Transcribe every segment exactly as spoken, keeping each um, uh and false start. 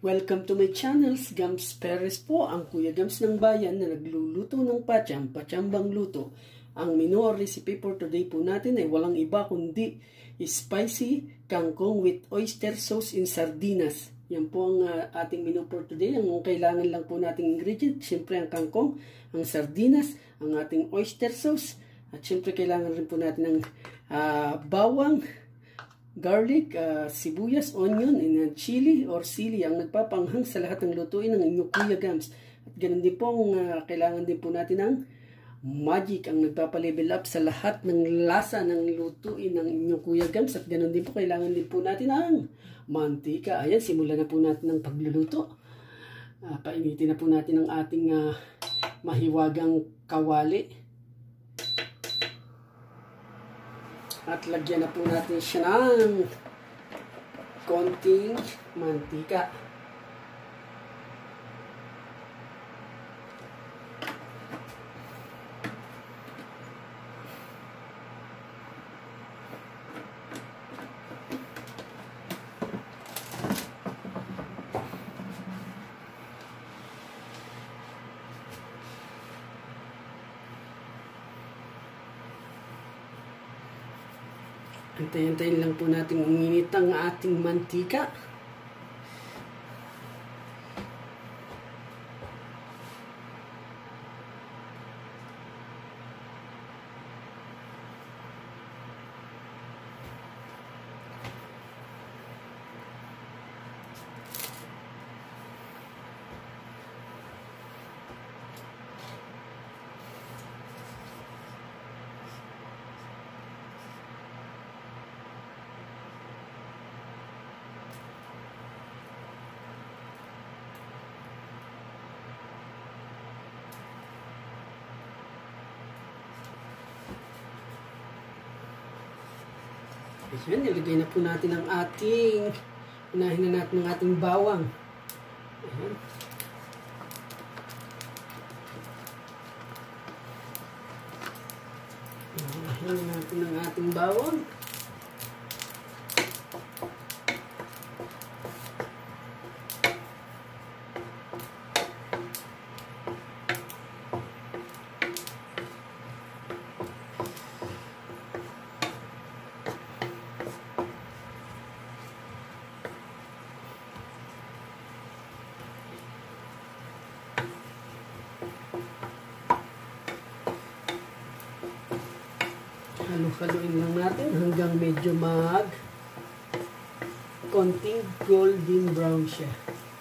Welcome to my channels, Gams Perez po, ang Kuya Gams ng Bayan na nagluluto ng pacham, pachambang luto. Ang menu or recipe for today po natin ay walang iba kundi spicy kangkong with oyster sauce in sardinas. Yan po ang uh, ating menu for today. Ang kailangan lang po nating ingredient, siyempre ang kangkong, ang sardinas, ang ating oyster sauce, at siyempre kailangan rin po natin ng uh, bawang, garlic, uh, sibuyas, onion, and uh, chili or sili ang nagpapanghang sa lahat ng lutuin ng inyong Kuya Gams. At ganun din po, uh, kailangan din po natin ng magic ang nagpapalevel up sa lahat ng lasa ng lutuin ng inyong Kuya Gams. At ganun din po, kailangan din po natin ng mantika. Ayan, simulan na po natin ng pagluluto. Uh, painitin na po natin ang ating uh, mahiwagang kawali. At lagyan na po natin siya ng konting mantika. Antayin-antayin lang po natin uminit ang ating mantika. Ayan, nilagay na po natin ang ating, unahin na natin ang ating bawang. Ayan. Unahin na natin ang ating bawang. Halo-haloin lang natin hanggang medyo mag konting golden brown siya.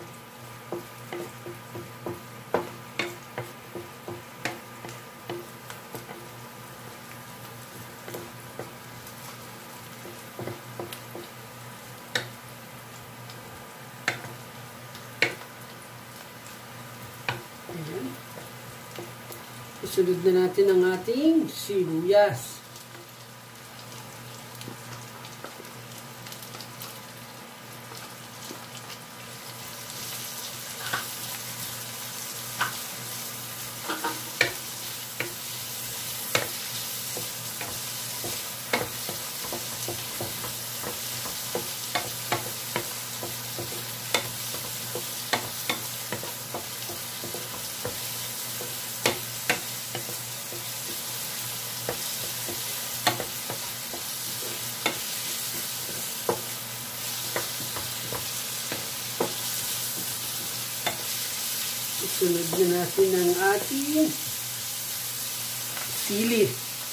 Ayan. Isunod na natin ang ating sibuyas. Sunod na natin ang ating sili.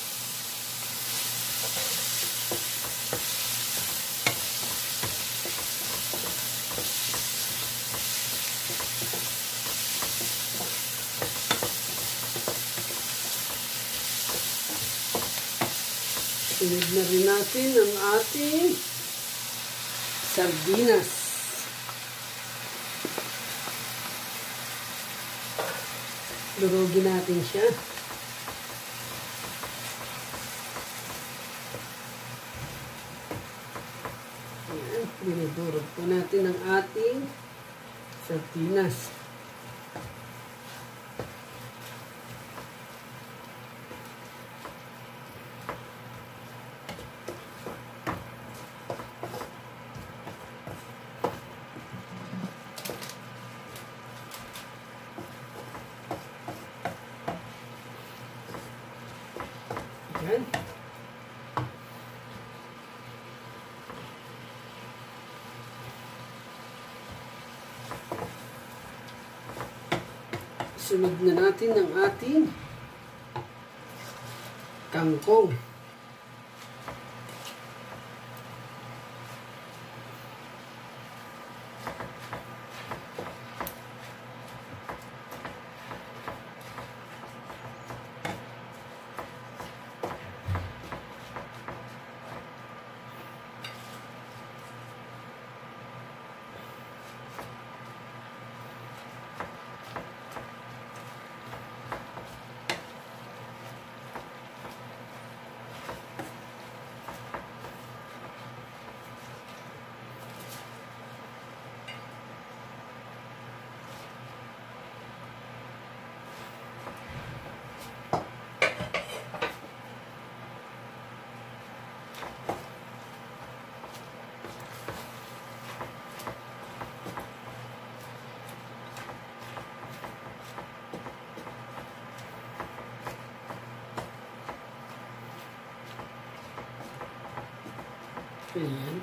Sunod na rin natin ang ating sardinas. Durugin natin siya. Ayan, dinudurog po natin ang ating sardinas. Yan. Sunod na natin ang ating kangkong. Ayan.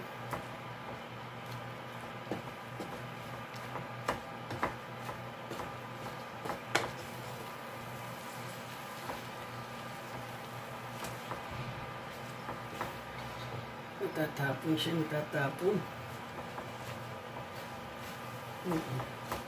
Natatapon siya, natatapon. Mm-hmm.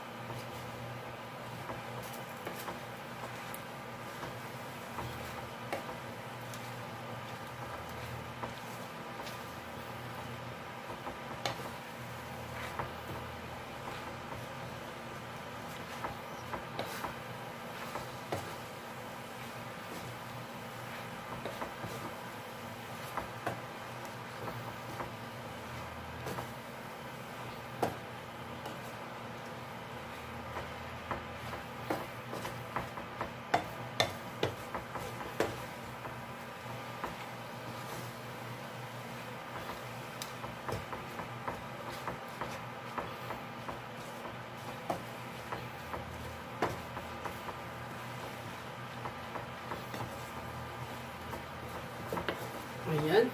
Ayan.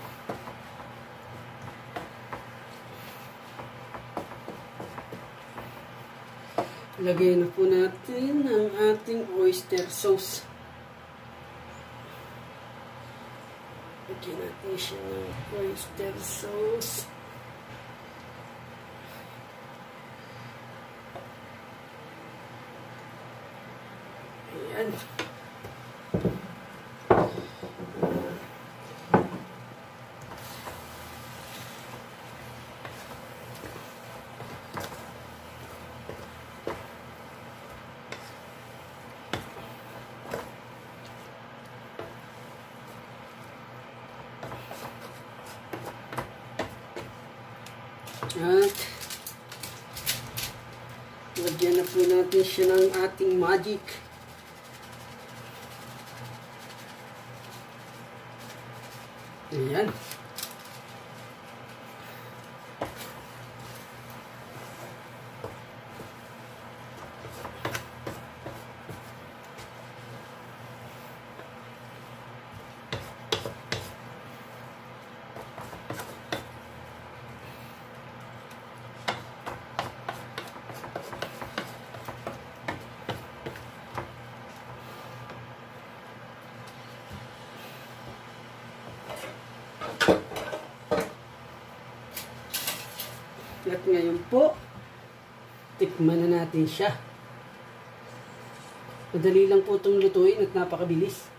Lagay na po natin ang ating oyster sauce. Lagyan natin siya ng oyster sauce. Ayan. At lagyan na po natin siya ng ating magic. Ayan. At ngayon po, tikman na natin siya. Madali lang po itong lutuin at napakabilis.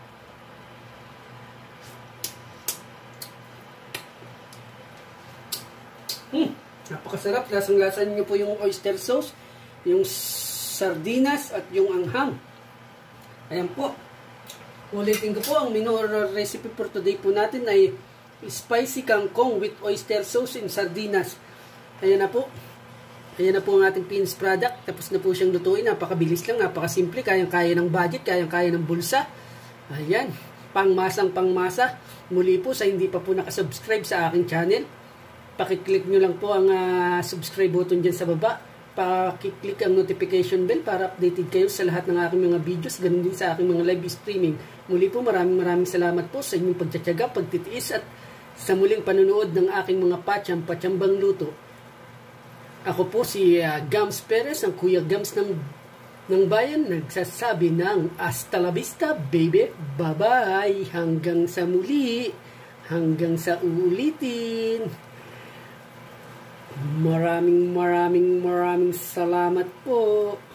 Hmm, napakasarap. Lasang-lasan niyo po yung oyster sauce, yung sardinas at yung anghang. Ayan po. Ulitin ko po, ang menu or recipe for today po natin ay spicy kangkong with oyster sauce and sardinas. Ayan na po. Ayan na po ang ating finished product. Tapos na po siyang lutuin. Napakabilis lang, napakasimple. Kayang-kaya ng budget, kayang-kaya ng bulsa. Ayan. Pangmasang pangmasa. Muli po sa hindi pa po nakasubscribe sa aking channel, pakiclick nyo lang po ang uh, subscribe button dyan sa baba. pakiclick ang notification bell para updated kayo sa lahat ng aking mga videos, ganun din sa aking mga live streaming. Muli po maraming maraming salamat po sa inyong pagtsatsaga, pagtitiis at sa muling panonood ng aking mga patyam-patyambang luto. Ako po si uh, Gams Perez, ang Kuya Gams ng, ng bayan, nagsasabi ng hasta la vista, baby. Bye-bye. Hanggang sa muli. Hanggang sa uulitin. Maraming maraming maraming salamat po.